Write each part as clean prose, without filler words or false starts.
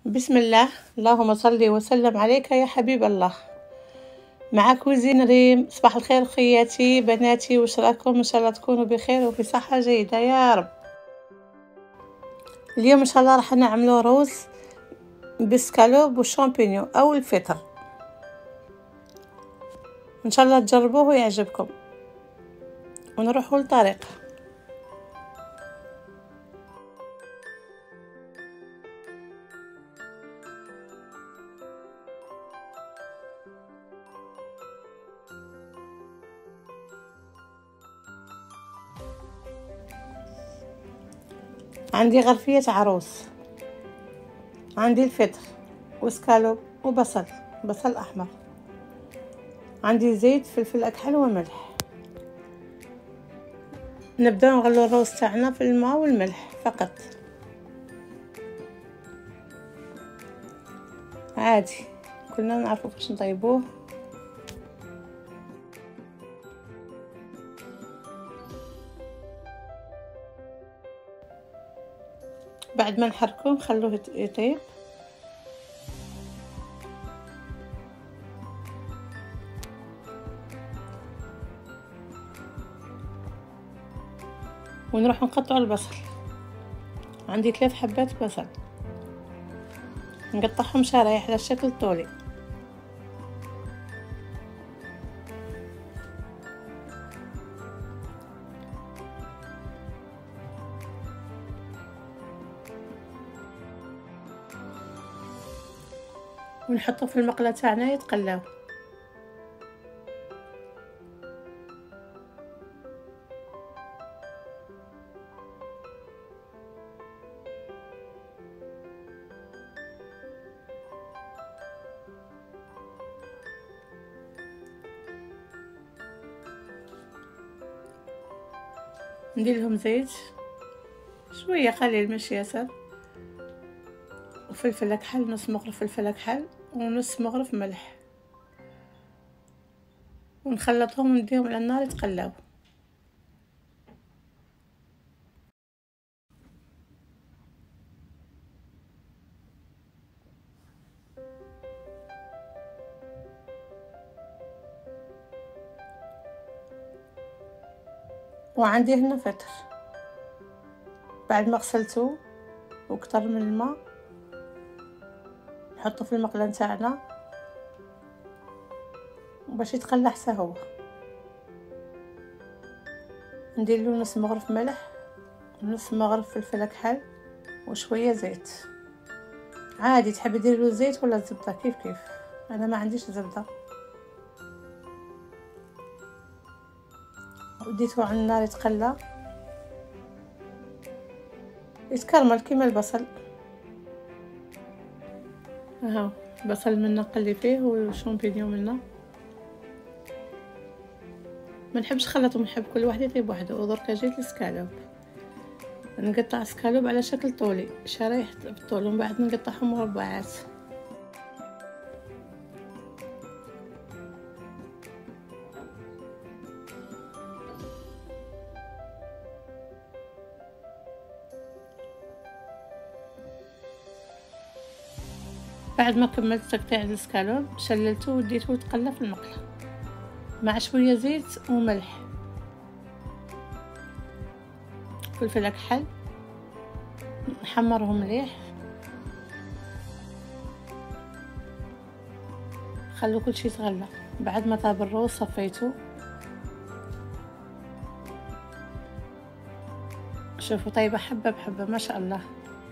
بسم الله. اللهم صل وسلم عليك يا حبيب الله. مع كوزين ريم. صباح الخير خياتي بناتي، واش راكم؟ ان شاء الله تكونوا بخير وفي صحه جيده يا رب. اليوم ان شاء الله راح نعملوا روز بسكالوب والشامبينيون او الفطر، ان شاء الله تجربوه ويعجبكم. ونروحوا للطريقه. عندي غرفيه عروس، عندي الفطر وسكالوب وبصل احمر، عندي زيت فلفل اكحل وملح. نبداو نغلو الروز تاعنا في الماء والملح فقط، عادي كلنا نعرفوا كيفاش نطيبوه. بعد ما نحركوه نخلوه يطيب. ونروح نقطع البصل. عندي 3 حبات بصل، نقطعهم شرايح على شكل طولي. ونحطه في المقله تاعنا يتقلاو. ندير لهم زيت شويه قليل ماشي ياسر، وفلفل اكحل، نص مغرف فلفل اكحل ونص مغرف ملح، ونخلطهم ونديهم على النار يتقلاو. وعندي هنا فطر بعد ما غسلته وكتر من الماء، نحطه في المقله نتاعنا باش يتقلى حتى هو. ندير له نص مغرف ملح ونص مغرف فلفل اكحل وشويه زيت. عادي تحبي ديري له زيت ولا زبده كيف انا ما عنديش زبده. وديته على النار يتقلى يتكرمل كيما البصل. اهو بصل منا نقلي فيه والشامبينيون منا. ما نحبش خلطهم، نحب كل واحد يطيب وحده. ودركا جيت للسكالوب، نقطع سكالوب على شكل طولي شرايح بالطول، ومن بعد نقطعهم مربعات. بعد ما كملت تقطيع السكالوب شللته وديته يتقلى في المقله مع شويه زيت وملح فلفل اكحل. نحمرهم مليح، خلو كل شيء يتغلى. بعد ما طاب الروز صفيته، شوفوا طيبه حبه بحبه ما شاء الله.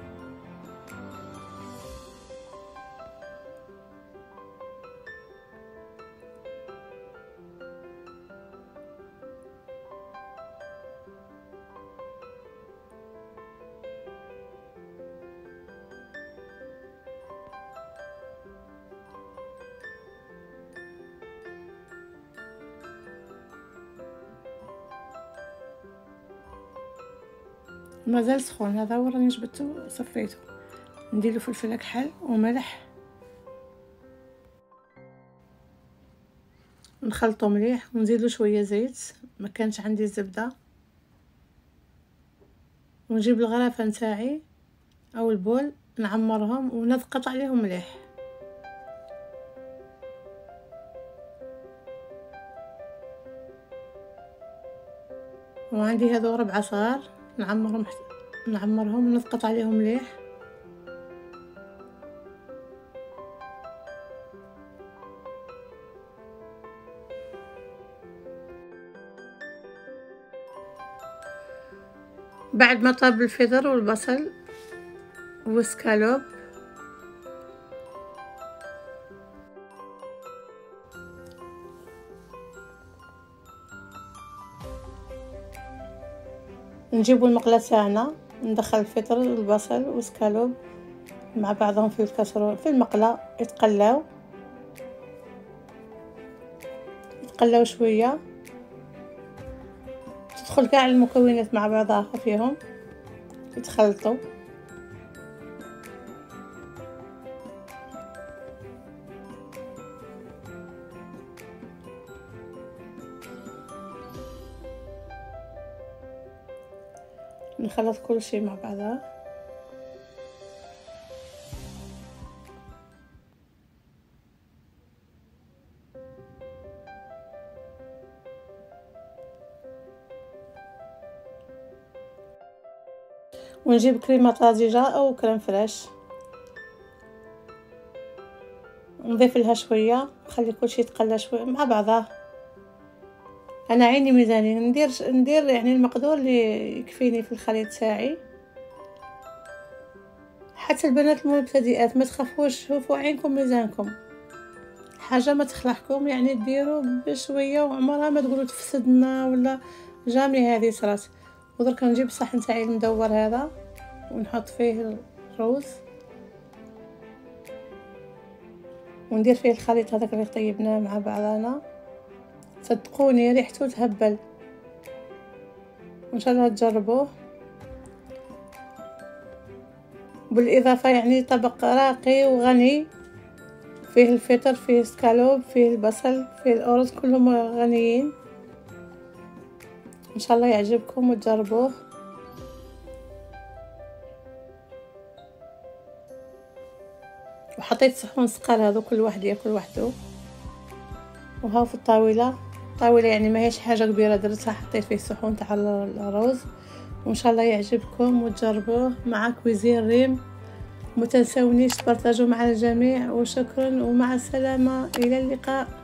مازال سخون هذا، هو راني جبدته وصفيته. نديرو فلفل اكحل وملح ونخلطو مليح، ونزيدلو شويه زيت، ما كانش عندي الزبده. ونجيب الغرافه نتاعي او البول نعمرهم ونضغط عليهم مليح. وعندي هذو 4 صغار نعمرهم ونضغط عليهم مليح. بعد ما طاب الفطر والبصل والسكالوب نجيبوا المقلاة تاعنا، ندخل الفطر والبصل والسكالوب مع بعضهم في الكاسرون في المقلاة، يتقلاو شويه، تدخل كاع المكونات مع بعضها فيهم، يتخلطوا. نخلط كل شيء مع بعضها. ونجيب كريمه طازجه او كريم فريش، نضيف لها شويه، نخلي كل شيء يتقلى شويه مع بعضها. انا عيني ميزاني، ندير يعني المقدور اللي يكفيني في الخليط تاعي. حتى البنات المبتدئات ما تخافوش، شوفوا عينكم ميزانكم، حاجه ما تخلعكم، يعني ديروا بشويه وعمرها ما تقولوا تفسدنا ولا جامي هذه صرات. ودرك نجيب الصحن تاعي المدور هذا ونحط فيه الروز وندير فيه الخليط هذاك اللي طيبناه مع بعضنا. صدقوني ريحته تهبل، وان شاء الله تجربوه. بالاضافه يعني طبق راقي وغني، فيه الفطر، فيه السكالوب، فيه البصل، فيه الارز، كلهم غنيين. ان شاء الله يعجبكم وتجربوه. وحطيت صحون سكر هذو كل واحد ياكل وحده. وهاو في الطاوله يعني ما هيش حاجه كبيره، درتها حطيت فيه صحون تاع الرز. وان شاء الله يعجبكم وتجربوه مع كويزين ريم. متنسونيش تبارطاجوا مع الجميع، وشكرا ومع السلامه، الى اللقاء.